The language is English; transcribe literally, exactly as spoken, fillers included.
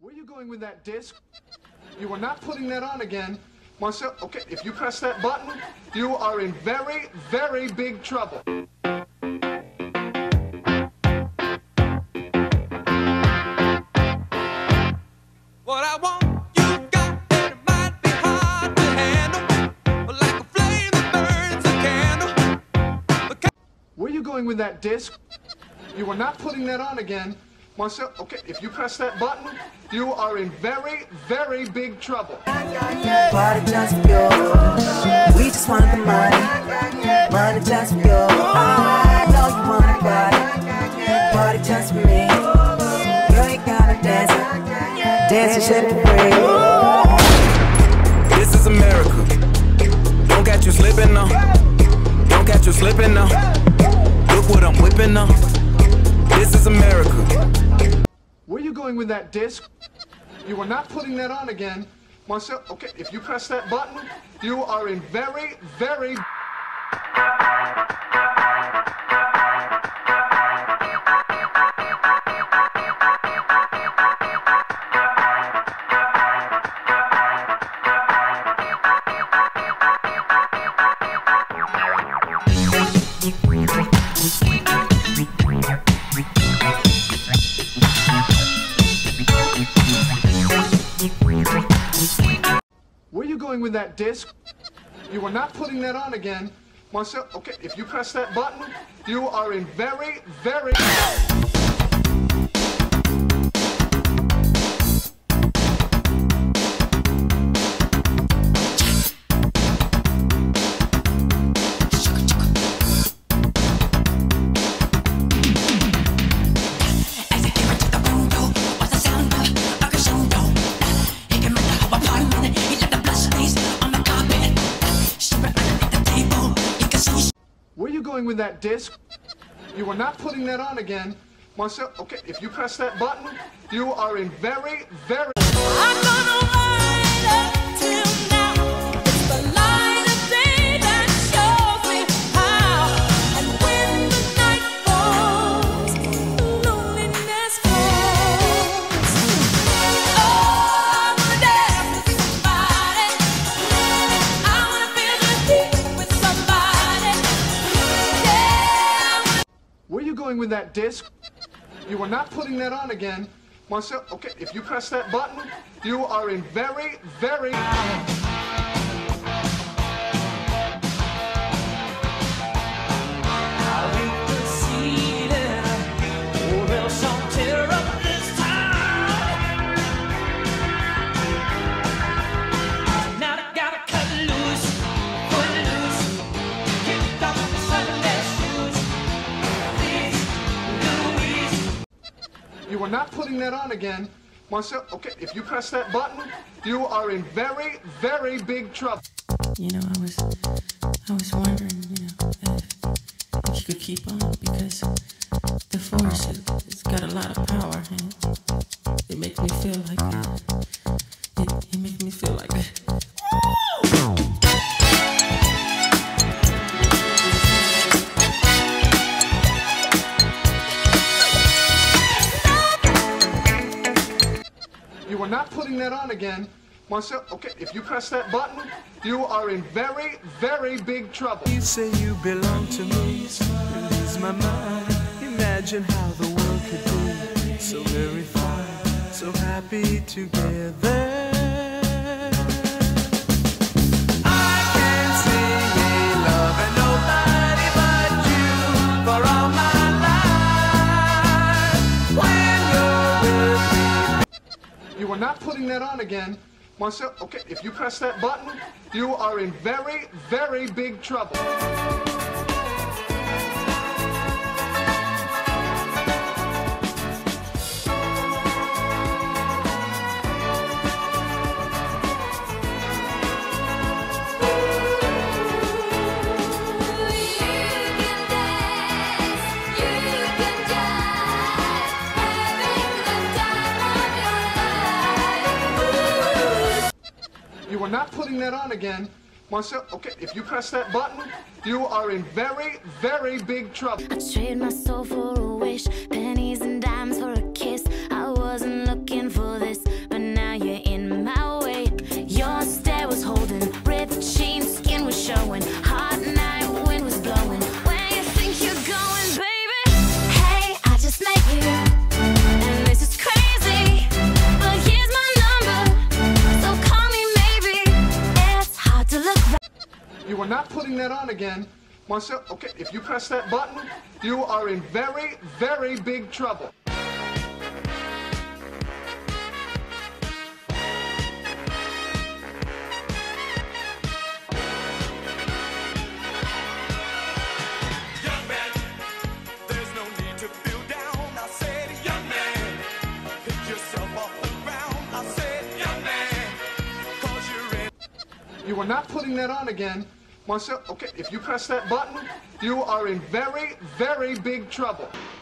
Where are you going with that disc? You are not putting that on again. Marcel, okay, if you press that button, you are in very, very big trouble. What I want, you got, and it might be hard to handle, but like a flame that burns a candle. Ca Where are you going with that disc? You are not putting that on again. Marcel, okay, if you press that button, you are in very, very big trouble. Party just for you. We just want the money. Money just for you. I know you want a party. Party just for me. Girl, you gotta dance. Dance and shit for free. This is America. Don't catch you slipping now. Don't catch you slipping now. Look what I'm whipping now. This is America. Where are you going with that disc? You are not putting that on again. Marcel, okay, if you press that button, you are in very, very... Where are you going with that disc? You are not putting that on again. Marcel, okay, if you press that button, you are in very, very... Where are you going with that disc? You are not putting that on again. Marcel, okay, if you press that button, you are in very, very... I'm gonna ride up till now. It's the light of day that shows me how. And when the night falls, loneliness falls. Oh, I wanna dance with somebody. I wanna feel the heat with somebody. Yeah. Where are you going with that disc? You are not putting that on again. Marcel, okay, if you press that button, you are in very, very... You are not putting that on again. Marcel, okay, if you press that button, you are in very, very big trouble. You know, I was, I was wondering, you know, if, if you could keep on, because the force, it, it's got a lot of power, and it makes me feel like, it, it, it makes me feel like, You are not putting that on again. Marcel, okay, if you press that button, you are in very, very big trouble. You say you belong to me, so I lose my mind. Imagine how the world could be so very fine, so happy together. I can't see me loving nobody but you for all my life. When you're with me. You are not putting that on again. Marcel, okay, if you press that button, you are in very, very big trouble. You are not putting that on again. Marcel, okay, if you press that button, you are in very, very big trouble. I trade my soul for a wish, pennies and dimes for a kiss. I wasn't looking for this, not putting that on again, Marcel, okay, if you press that button, you are in very, very big trouble. You are not putting that on again. Marcel, okay, if you press that button, you are in very, very big trouble.